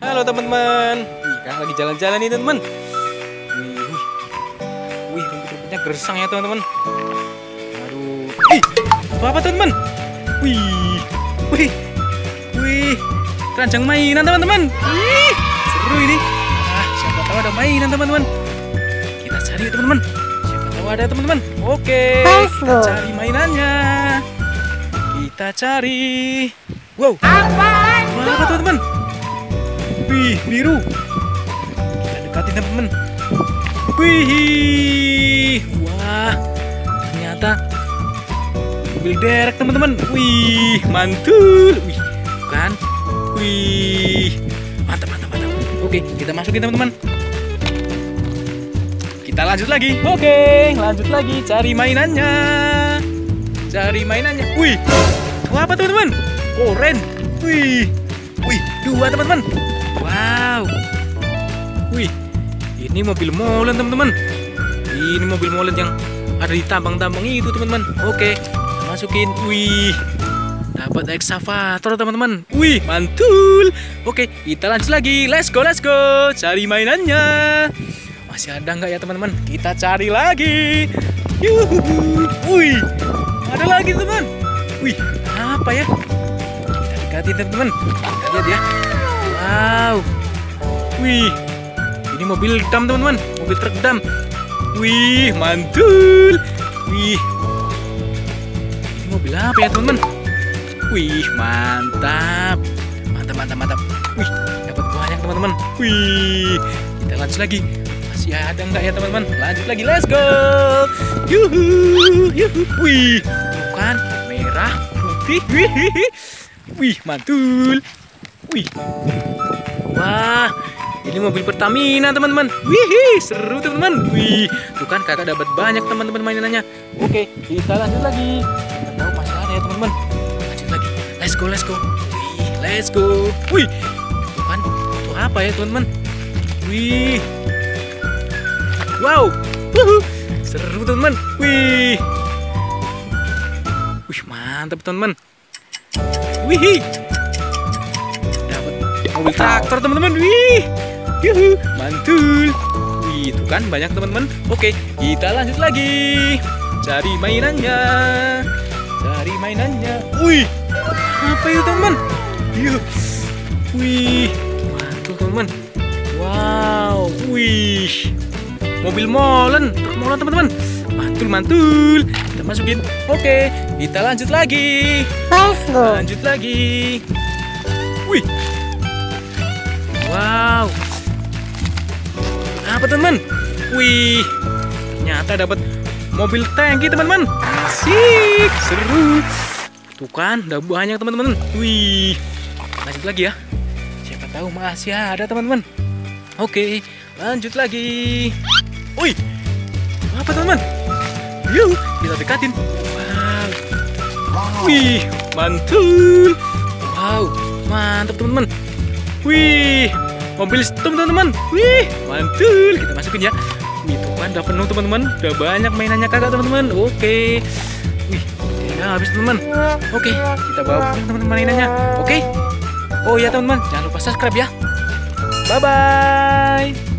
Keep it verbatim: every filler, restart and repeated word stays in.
Halo teman-teman. Wih, kan lagi jalan-jalan nih teman-teman. Wih, wih. Wih, rumput-rumputnya gersang ya teman-teman. Aduh. Ih, itu apa teman-teman? Wih. Wih. Wih. Keranjang mainan teman-teman. Wih, seru ini. Ah, siapa tahu ada mainan teman-teman. Kita cari yuk teman-teman. Siapa tahu ada teman-teman. Oke. Kita cari mainannya. Kita cari. Wow. Wah, apa teman-teman? Wih, biru. Kita dekatin teman-teman. Wih. Wah. Ternyata mobil derek teman-teman. Wih, mantul. Wih, kan? Wih. Mantap, mantap, mantap. Oke, kita masukin teman-teman. Kita lanjut lagi. Oke, lanjut lagi cari mainannya. Cari mainannya. Wih. Wah, apa teman-teman? Oren. Wih. Wih, dua teman-teman. Wow. Wih. Ini mobil molen teman-teman. Ini mobil molen yang ada di tambang-tambang itu teman-teman. Oke, masukin. Wih. Dapat ekskavator teman-teman. Wih, mantul. Oke, kita lanjut lagi. Let's go, let's go. Cari mainannya. Masih ada nggak ya teman-teman? Kita cari lagi. Yuhu. Wih. Ada lagi teman. Wih, apa ya? Kita dekatin teman-teman. Kita lihat ya. Wow. Wih. Ini mobil dam teman-teman. Mobil truk dam. Wih, mantul. Wih. Ini mobil apa ya teman-teman? Wih, mantap. Mantap, mantap, mantap. Wih, dapat banyak teman-teman. Wih. Kita lanjut lagi. Masih ada nggak ya teman-teman? Lanjut lagi, let's go. Yuhu, yuhu. Wih, bukan merah, putih. Wih, wih, mantul. Wih, wah, ini mobil Pertamina teman-teman. Wih, seru teman-teman. Wih, tuh kan kakak dapat banyak teman-teman mainannya. Oke, kita lanjut lagi. Nggak tahu masih ada ya teman-teman. Lanjut lagi, let's go, let's go. Wih, let's go. Wih, tuh kan, itu apa ya teman-teman? Wih. Wow, wuhu. Seru teman-teman. Wih, wih, mantap teman-teman. Wih, dapat mobil traktor teman-teman. Wih, yuhu, mantul. Wih, itu kan banyak teman-teman. Oke, kita lanjut lagi. Cari mainannya. Cari mainannya. Wih, apa itu teman-teman? Yuh. Wih, mantul teman-teman. Wow, wih. Mobil molen, truk molen teman-teman. Mantul, mantul. Kita masukin. Oke, kita lanjut lagi. Lanjut lagi. Wih. Wow. Apa teman-teman? Wih. Ternyata dapat mobil tangki teman-teman. Asik, seru. Tuh kan, udah banyak teman-teman. Wih. Lanjut lagi ya. Siapa tahu masih ada teman-teman. Oke, lanjut lagi. Wih, apa teman-teman? Yuk, kita dekatin. Wow. Wih, mantul. Wow, mantap teman-teman. Wih, mobil stum teman-teman. Wih, mantul. Kita masukin ya. Wih, itu kan udah penuh teman-teman. Udah banyak mainannya kakak teman-teman. Oke. Wih, udah habis teman-teman. Oke, kita bawa teman-teman mainannya. Oke. Oh ya teman-teman, jangan lupa subscribe ya. Bye-bye.